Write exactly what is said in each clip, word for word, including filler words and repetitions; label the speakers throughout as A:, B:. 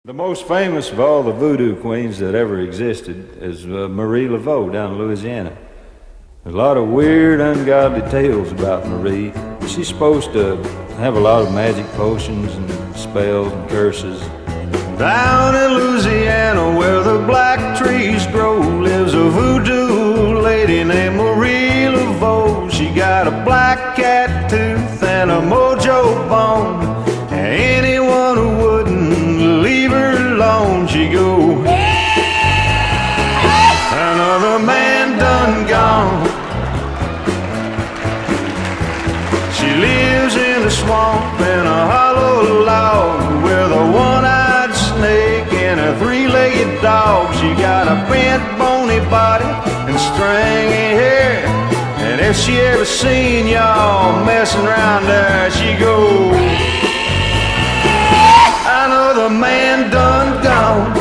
A: The most famous of all the voodoo queens that ever existed is uh, Marie Laveau down in Louisiana. There's a lot of weird, ungodly tales about Marie. She's supposed to have a lot of magic potions and spells and curses. Down in Louisiana where the black trees grow lives a voodoo lady named Marie Laveau. She got a black cat tooth and a mojo bone. Anyone who wouldn't leave her alone, she go, another man done gone. She lives in a swamp in a hollow log with a one-eyed snake and a three-legged dog. She got a bent, bony body and stringy hair, and if she ever seen y'all messing around there, she go, another man done gone.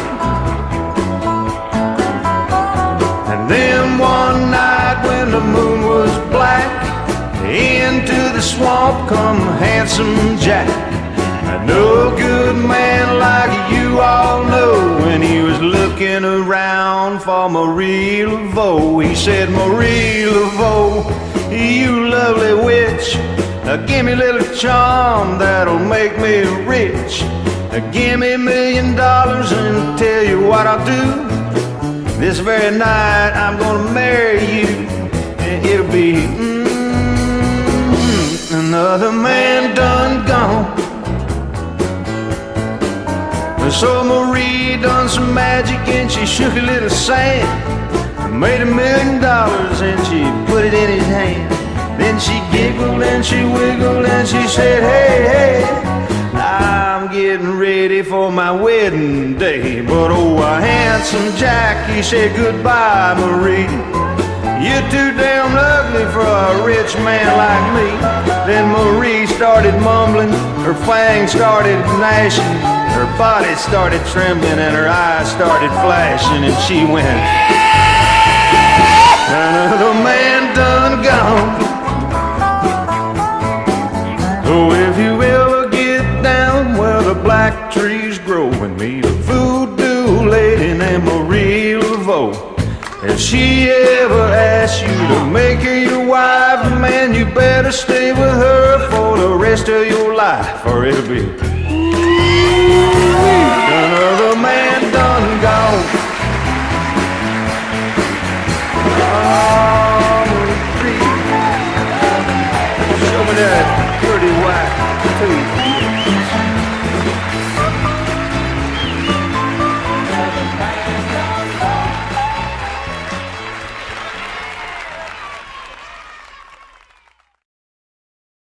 A: And then one night when the moon was black, into the swamp come handsome Jack, a no good man like you all know. When he was looking around for Marie Laveau, he said, Marie Laveau, you lovely witch, now give me a little charm that'll make me rich. Now give me a million dollars and tell you what I'll do. This very night I'm gonna marry you, and it'll be mm, another man done gone. So Marie done some magic and she shook a little sand, made a million dollars and she put it in his hand. Then she giggled and she wiggled and she said, hey, hey, I'm getting ready for my wedding day. But oh, a handsome Jack, he said, goodbye, Marie. You're too damn ugly for a rich man like me. Then Marie started mumbling, her fangs started gnashing, her body started trembling and her eyes started flashing, and she went, another man done gone. Oh, if you ever get down where the black trees grow and meet a voodoo lady named Marie Laveau, if she ever asks you to make her your wife, man, you better stay with her for the rest of your life, or it'll be